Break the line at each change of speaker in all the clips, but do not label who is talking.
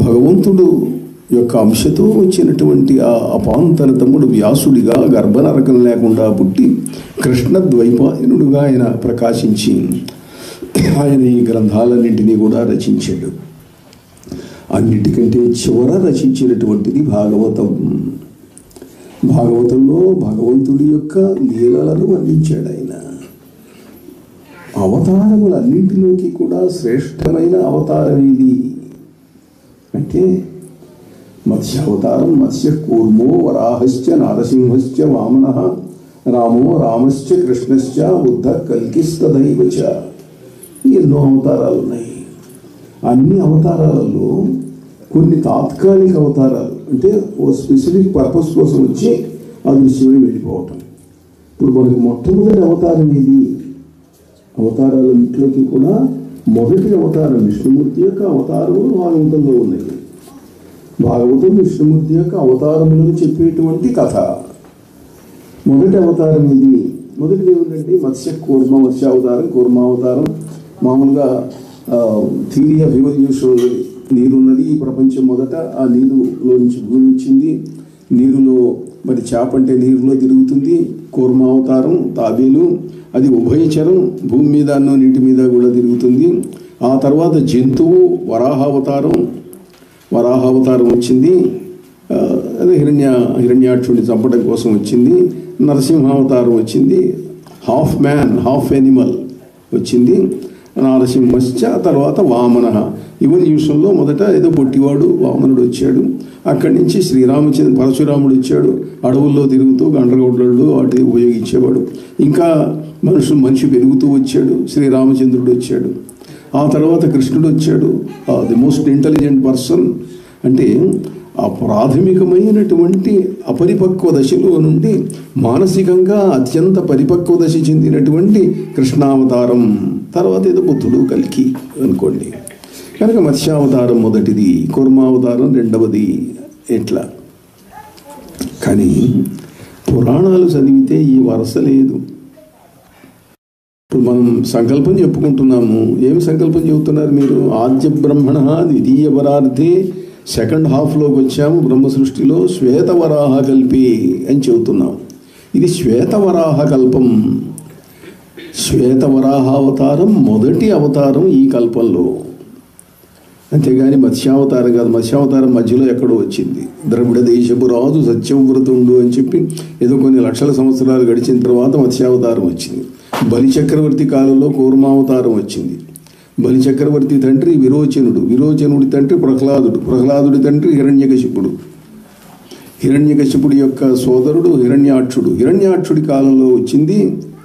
భగవంతుడు యొక్క అంశతో వచ్చినటువంటి ఆ అపాంతర తమ్ముడు వ్యాసుడిగా గర్భనరకం లేకుండా పుట్టి కృష్ణ ద్వైపాయనుడుగా ఆయన ప్రకాశించి ఆయన ఈ గ్రంథాలన్నింటినీ కూడా రచించాడు. అన్నిటికంటే చివర రచించినటువంటిది భాగవతం. భాగవతంలో భగవంతుడి యొక్క లీలలను వర్ణించాడు ఆయన. అవతారములన్నింటిలోకి కూడా శ్రేష్టమైన అవతారం ఇది అంటే మత్స్యావతారం. మత్స్య కూర్మో వరాహశ్చ నారసింహశ్చ వామనః రామో రామశ్చ కృష్ణశ్చ బుద్ధ కల్కిస్తదైవచ. ఎన్నో అవతారాలు ఉన్నాయి. అన్ని అవతారాలలో కొన్ని తాత్కాలిక అవతారాలు అంటే ఓ స్పెసిఫిక్ పర్పస్ కోసం వచ్చి అదృశ్యమై వెళ్ళిపోవటం. ఇప్పుడు మనకి మొట్టమొదటి అవతారం ఏది? అవతారాలన్నింటిలోకి కూడా మొదటి అవతారం విష్ణుమూర్తి యొక్క అవతారములు భాగవతంలో ఉన్నాయి. భాగవతం విష్ణుమూర్తి యొక్క అవతారములను చెప్పేటువంటి కథ. మొదటి అవతారం ఇది. మొదటిది ఏమిటంటే మత్స్య కూర్మ. మత్స్యావతారం, కూర్మావతారం. మామూలుగా థియరీ ఆఫ్ ఎవల్యూషన్, నీరున్నది ఈ ప్రపంచం. మొదట ఆ నీరులోంచి భూమి వచ్చింది. నీరులో మరి చేప అంటే నీరులో తిరుగుతుంది. కూర్మావతారం తాబేలు, అది ఉభయచరం, భూమి మీద నీటి మీద కూడా తిరుగుతుంది. ఆ తర్వాత జంతువు వరాహావతారం. వరాహావతారం వచ్చింది, అదే హిరణ్యాక్షుడిని చంపడం కోసం వచ్చింది. నరసింహావతారం వచ్చింది, హాఫ్ మ్యాన్ హాఫ్ యానిమల్ వచ్చింది. నారసింహశ్చ. తర్వాత వామన. ఎవల్యూషన్లో మొదట ఏదో పొట్టివాడు వామనుడు వచ్చాడు. అక్కడి నుంచి శ్రీరామచంద్ర పరశురాముడు వచ్చాడు. అడవుల్లో తిరుగుతూ గండ్రగొడ్డళ్ళు వాటి ఉపయోగించేవాడు. ఇంకా మనిషి పెరుగుతూ వచ్చాడు. శ్రీరామచంద్రుడు వచ్చాడు. ఆ తర్వాత కృష్ణుడు వచ్చాడు. ది మోస్ట్ ఇంటెలిజెంట్ పర్సన్ అంటే ఆ ప్రాథమికమైనటువంటి అపరిపక్వ దశలో నుండి మానసికంగా అత్యంత పరిపక్వ దశ చెందినటువంటి కృష్ణావతారం. తర్వాత ఏదో బుద్ధుడు కల్కి అనుకోండి. కనుక మత్స్యావతారం మొదటిది, కూర్మావతారం రెండవది. ఎట్లా కానీ పురాణాలు చదివితే ఈ వరుస లేదు. ఇప్పుడు మనం సంకల్పం చెప్పుకుంటున్నాము. ఏమి సంకల్పం చెబుతున్నారు మీరు? ఆద్య బ్రహ్మణ ద్వితీయ పరార్థే, సెకండ్ హాఫ్లోకి వచ్చాము బ్రహ్మ సృష్టిలో, శ్వేతవరాహ కల్పి అని చెబుతున్నాం. ఇది శ్వేతవరాహ కల్పం. శ్వేతవరాహ అవతారం మొదటి అవతారం ఈ కల్పంలో. అంతేగాని మత్స్యావతారం కాదు. మత్స్యావతారం మధ్యలో ఎక్కడో వచ్చింది. ద్రవిడ దేశపు రాజు సత్యవ్రతుండు అని చెప్పి ఏదో కొన్ని లక్షల సంవత్సరాలు గడిచిన తర్వాత మత్స్యావతారం వచ్చింది. బలిచక్రవర్తి కాలంలో కూర్మావతారం వచ్చింది. బలిచక్రవర్తి తండ్రి విరోచనుడు, విరోచనుడి తండ్రి ప్రహ్లాదుడు, ప్రహ్లాదుడి తండ్రి హిరణ్యకశిపుడు, హిరణ్యకశిపుడి యొక్క సోదరుడు హిరణ్యాక్షుడు, హిరణ్యాక్షుడి కాలంలో వచ్చింది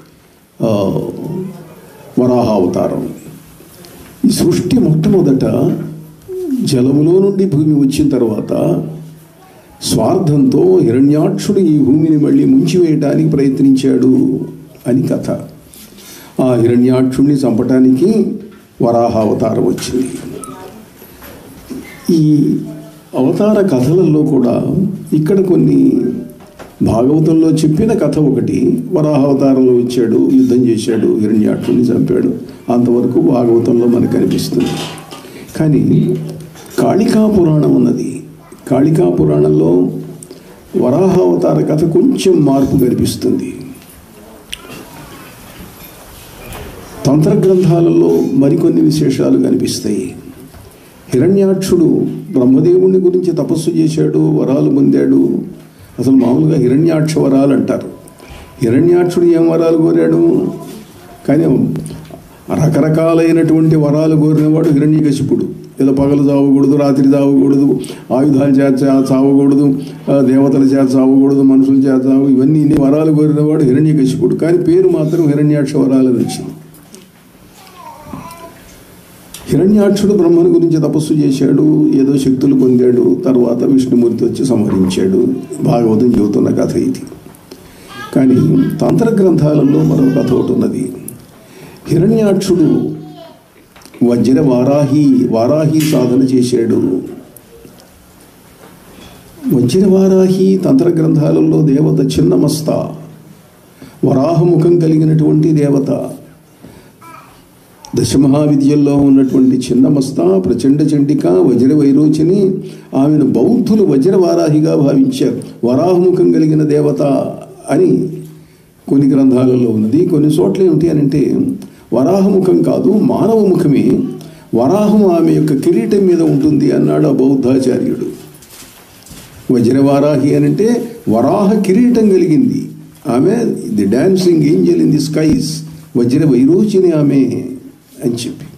వరాహావతారం. ఈ సృష్టి మొట్టమొదట జలములో నుండి భూమి వచ్చిన తర్వాత స్వార్థంతో హిరణ్యాక్షుడు ఈ భూమిని మళ్ళీ ముంచివేయటానికి ప్రయత్నించాడు అని కథ. ఆ హిరణ్యాక్షుడిని చంపటానికి వరాహావతారం వచ్చింది. ఈ అవతార కథలలో కూడా ఇక్కడ కొన్ని భాగవతంలో చెప్పిన కథ ఒకటి. వరాహావతారంలో వచ్చాడు, యుద్ధం చేశాడు, హిరణ్యాక్షుడిని చంపాడు. అంతవరకు భాగవతంలో మనకు కనిపిస్తుంది. కానీ కాళికా పురాణం ఉన్నది. కాళికా పురాణంలో వరాహావతార కథ కొంచెం మార్పు కనిపిస్తుంది. తంత్ర గ్రంథాలలో మరికొన్ని విశేషాలు కనిపిస్తాయి. హిరణ్యాక్షుడు బ్రహ్మదేవుని గురించి తపస్సు చేశాడు, వరాలు పొందాడు. అసలు మామూలుగా హిరణ్యాక్ష వరాలు అంటారు. హిరణ్యాక్షుడు ఏం వరాలు కోరాడు? కానీ రకరకాలైనటువంటి వరాలు కోరినవాడు హిరణ్యకశిపుడు. ఇలా పగలు చావకూడదు, రాత్రి చావకూడదు, ఆయుధాల చేత చావకూడదు, దేవతల చేత చావకూడదు, మనుషుల చేత చావు, ఇవన్నీ ఇన్ని వరాలు కోరినవాడు హిరణ్యకశిపుడు. కానీ పేరు మాత్రం హిరణ్యాక్ష వరాలని వచ్చింది. హిరణ్యాక్షుడు బ్రహ్మను గురించి తపస్సు చేశాడు, ఏదో శక్తులు పొందాడు. తర్వాత విష్ణుమూర్తి వచ్చి సంహరించాడు. భాగవతం చెబుతున్న కథ ఇది. కానీ తంత్ర గ్రంథాలలో మరో కథ ఒకటి ఉన్నది. హిరణ్యాక్షుడు వజ్ర వారాహి సాధన చేశాడు. వజ్ర వారాహి తంత్ర గ్రంథాలలో దేవత చిన్నమస్త, వరాహముఖం కలిగినటువంటి దేవత. దశమహావిద్యల్లో ఉన్నటువంటి చిన్నమస్త, ప్రచండ చండిక, వజ్ర వైరోచిని, ఆమెను బౌద్ధులు వజ్రవారాహిగా భావించారు. వరాహముఖం కలిగిన దేవత అని కొన్ని గ్రంథాలలో ఉన్నది. కొన్ని చోట్ల ఏమిటి అని అంటే వరాహముఖం కాదు, మానవ ముఖమే. వరాహం ఆమె యొక్క కిరీటం మీద ఉంటుంది అన్నాడు ఆ బౌద్ధాచార్యుడు. వజ్రవారాహి అని అంటే వరాహ కిరీటం కలిగింది ఆమె, the dancing angel in the skies, వజ్ర వైరోచిని ఆమె అని చెప్పి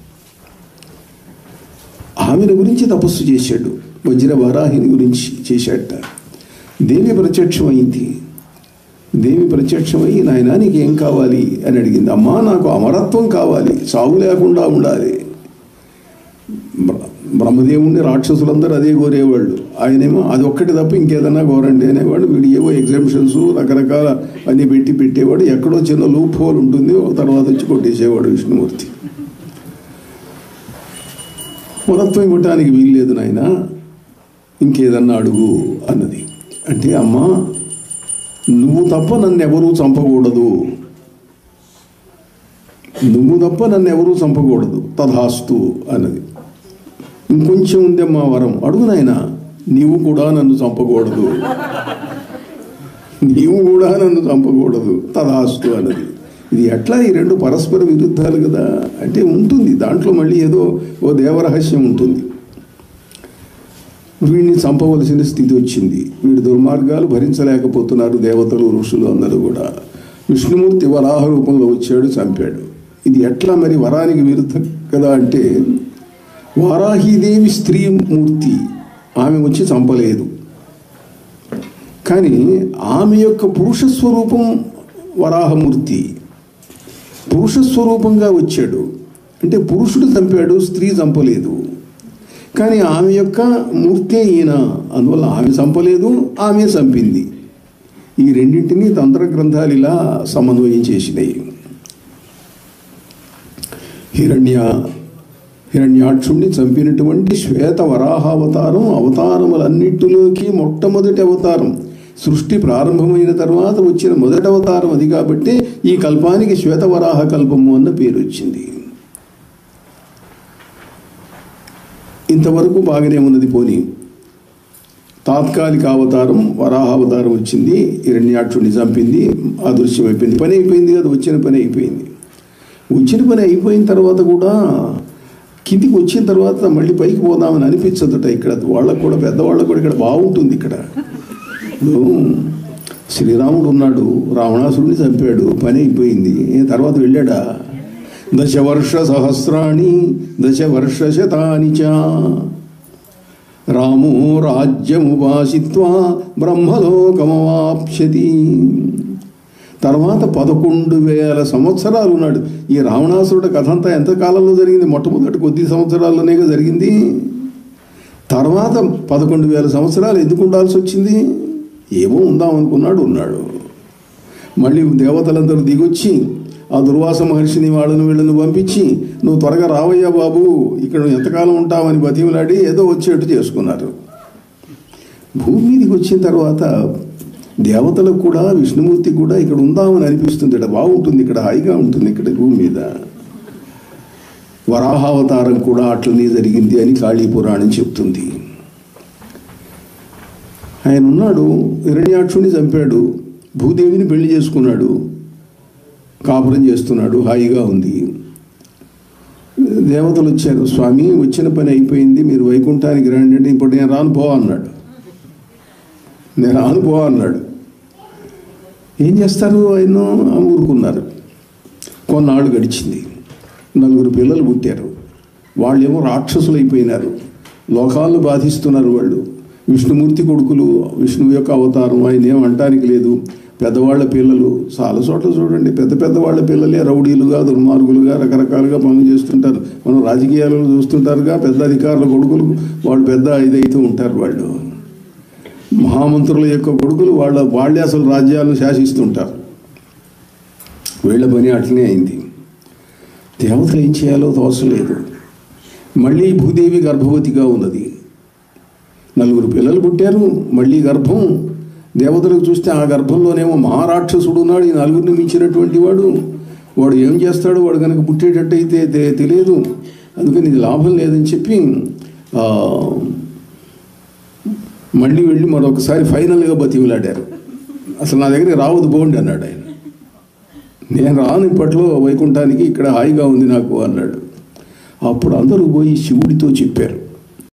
ఆమెను గురించి తపస్సు చేశాడు. వజ్రవారాహిని గురించి చేశాడట. దేవి ప్రత్యక్షమైంది. దేవి ప్రత్యక్షమై, నాయనా నీకేం కావాలి అని అడిగింది. అమ్మా నాకు అమరత్వం కావాలి, సాగు లేకుండా ఉండాలి. బ్రహ్మదేవుణ్ణి రాక్షసులందరూ అదే కోరేవాళ్ళు. ఆయనేమో అది ఒక్కటి తప్ప ఇంకేదన్నా కోరండి అనేవాడు. వీడు ఏవో ఎగ్జామ్షన్స్ రకరకాల అన్ని పెట్టేవాడు. ఎక్కడో చిన్న లూప్ హోల్ ఉంటుంది, తర్వాత వచ్చి కొట్టేసేవాడు విష్ణుమూర్తి. అమరత్వం ఇవ్వటానికి వీల్లేదు నాయన, ఇంకేదన్నా అడుగు అన్నది. అంటే అమ్మా నువ్వు తప్ప నన్ను ఎవరూ చంపకూడదు, నువ్వు తప్ప నన్ను ఎవరూ చంపకూడదు, తథాస్తు అన్నది. ఇంకొంచెం ఉందమ్మా వరం, అడుగు నాయన, నీవు కూడా నన్ను చంపకూడదు, నీవు కూడా నన్ను చంపకూడదు, తథాస్తు అన్నది. ఇది ఎట్లా? ఈ రెండు పరస్పర విరుద్ధాలు కదా. అంటే ఉంటుంది దాంట్లో మళ్ళీ ఏదో ఓ దేవరహస్యం ఉంటుంది. వీడిని చంపవలసిన స్థితి వచ్చింది. వీడి దుర్మార్గాలు భరించలేకపోతున్నారు దేవతలు, ఋషులు అందరూ కూడా. విష్ణుమూర్తి వరాహ రూపంలో వచ్చాడు, చంపాడు. ఇది ఎట్లా మరి వరానికి విరుద్ధం కదా అంటే, వారాహీదేవి స్త్రీ మూర్తి, ఆమె వచ్చి చంపలేదు. కానీ ఆమె యొక్క పురుషస్వరూపం వరాహమూర్తి పురుషస్వరూపంగా వచ్చాడు. అంటే పురుషుడు చంపాడు, స్త్రీ చంపలేదు. కానీ ఆమె యొక్క మూర్తే ఈయన, అందువల్ల ఆమె చంపలేదు, ఆమె చంపింది. ఈ రెండింటినీ తంత్ర గ్రంథాలు ఇలా సమన్వయం చేసినాయి. హిరణ్యాక్షుణ్ణి చంపినటువంటి శ్వేత వరాహావతారం అవతారములన్నిటిలోకి మొట్టమొదటి అవతారం. సృష్టి ప్రారంభమైన తర్వాత వచ్చిన మొదటి అవతారం అది. కాబట్టి ఈ కల్పానికి శ్వేతవరాహ కల్పము అన్న పేరు వచ్చింది. ఇంతవరకు బాగానే ఉన్నది. పోనీ తాత్కాలిక అవతారం వరాహావతారం వచ్చింది, హిరణ్యాక్షుడిని చంపింది, అదృశ్యం అయిపోయింది, పని అయిపోయింది కదా, వచ్చిన పని అయిపోయింది. వచ్చిన పని అయిపోయిన తర్వాత కూడా కిందికి వచ్చిన తర్వాత మళ్ళీ పైకి పోదామని అనిపించదుట. ఇక్కడ వాళ్ళకు కూడా, పెద్దవాళ్ళకు కూడా ఇక్కడ బాగుంటుంది. ఇక్కడ శ్రీరాముడు ఉన్నాడు, రావణాసురుడిని చంపాడు, పని అయిపోయింది. తర్వాత వెళ్ళాడా? దశవర్ష సహస్రాణి దశవర్ష శతాని చ రామో రాజ్యముపాసిత్వా బ్రహ్మలోకమవాప్స్యతి. తర్వాత 11,000 సంవత్సరాలు ఉన్నాడు. ఈ రావణాసురుడి కథ అంతా ఎంత కాలంలో జరిగింది? మొట్టమొదటి కొద్ది సంవత్సరాల్లోనేగా జరిగింది. తర్వాత 11,000 సంవత్సరాలు ఎందుకు ఉండాల్సి వచ్చింది? ఏమో ఉందామనుకున్నాడు, ఉన్నాడు. మళ్ళీ దేవతలందరూ దిగొచ్చి ఆ దుర్వాస మహర్షిని వాళ్ళను వీళ్ళను పంపించి, నువ్వు త్వరగా రావయ్యా బాబు, ఇక్కడ ఎంతకాలం ఉంటావని బతిమలాడి ఏదో వచ్చేట్టు చేసుకున్నారు. భూమి మీదకి వచ్చిన తర్వాత దేవతలకు కూడా, విష్ణుమూర్తికి కూడా ఇక్కడ ఉందామని అనిపిస్తుంది. ఇక్కడ బాగుంటుంది, ఇక్కడ హాయిగా ఉంటుంది, ఇక్కడ భూమి మీద. వరాహావతారం కూడా అట్లనే జరిగింది అని కాళీ పురాణం చెప్తుంది. ఆయన ఉన్నాడు, హిరణ్యాక్షుడిని చంపాడు, భూదేవిని పెళ్లి చేసుకున్నాడు, కాపురం చేస్తున్నాడు, హాయిగా ఉంది. దేవతలు వచ్చారు, స్వామి వచ్చిన పని అయిపోయింది, మీరు వైకుంఠానికి రండి అంటే, ఇప్పుడు నేను రాను పో అన్నాడు. నేను రాను పో అన్నాడు. ఏం చేస్తారు? ఆయన ఊరుకున్నారు. కొన్నాళ్ళు గడిచింది. 4 పిల్లలు పుట్టారు. వాళ్ళేమో రాక్షసులు అయిపోయినారు, లోకాలను బాధిస్తున్నారు వాళ్ళు. విష్ణుమూర్తి కొడుకులు, విష్ణువు యొక్క అవతారం, ఆయన ఏం అంటానికి లేదు. పెద్దవాళ్ల పిల్లలు చాలా చోట్ల చూడండి, పెద్దవాళ్ల పిల్లలే రౌడీలుగా, దుర్మార్గులుగా, రకరకాలుగా పనులు చేస్తుంటారు. మనం రాజకీయాలలో చూస్తుంటారుగా, పెద్ద అధికారుల కొడుకులు వాళ్ళు పెద్ద ఇదైతూ ఉంటారు. వాళ్ళు మహామంత్రుల యొక్క కొడుకులు వాళ్ళే అసలు రాజ్యాలను శాసిస్తుంటారు. వీళ్ళ పని అట్లనే అయింది. దేవతలు ఏం చేయాలో తోచలేదు. మళ్ళీ భూదేవి గర్భవతిగా ఉన్నది. 4 పిల్లలు పుట్టారు, మళ్ళీ గర్భం. దేవతలకు చూస్తే ఆ గర్భంలోనేమో మహారాక్షసుడు ఉన్నాడు, ఈ 4 మించినటువంటి వాడు. వాడు ఏం చేస్తాడు, వాడు కనుక పుట్టేటట్టు అయితే తెలియదు, అందుకని ఇది లాభం లేదని చెప్పి మళ్ళీ వెళ్ళి మరొకసారి ఫైనల్గా బతిమలాడారు. అసలు నా దగ్గరికి రావద్దు పోండి అన్నాడు ఆయన. నేను రాను ఇప్పట్లో వైకుంఠానికి, ఇక్కడ హాయిగా ఉంది నాకు అన్నాడు. అప్పుడు అందరూ పోయి శివుడితో చెప్పారు,